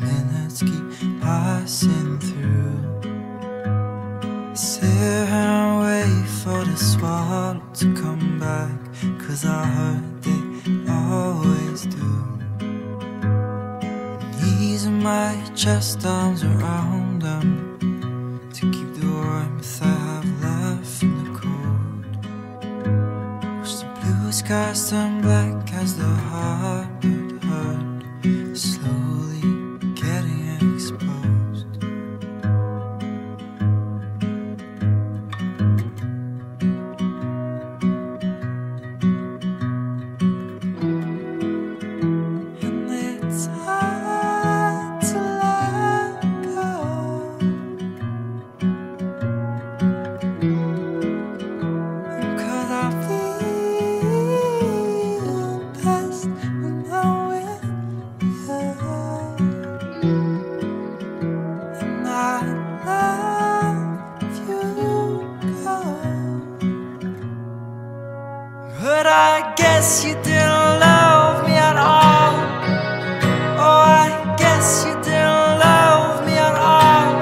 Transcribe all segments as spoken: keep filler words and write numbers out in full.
minutes keep passing through. I sit here and wait for the swallow to come back, 'cause I heard they always do. Knees in my chest, arms around them, to keep the warmth I have left from the cold. Watch the blue skies turn black as the harboured herd slowly getting exposed. And it's hard to let go, 'cause I feel best when I'm with you. And I love you go, but I guess you didn't love me at all. Oh, I guess you didn't love me at all.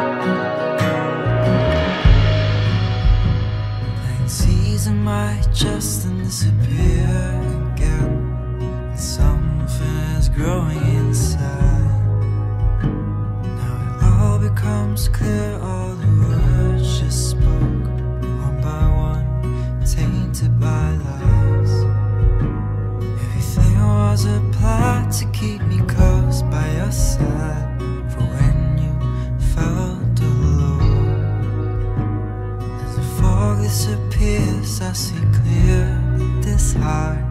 Blank seas in my chest and disappear again, and something is growing inside. Now it all becomes clear, all the words you spoke, one by one, tainted by lies. Everything was a plot to keep me close by your side, for when you felt alone. As the fog disappears, I see clear that this heart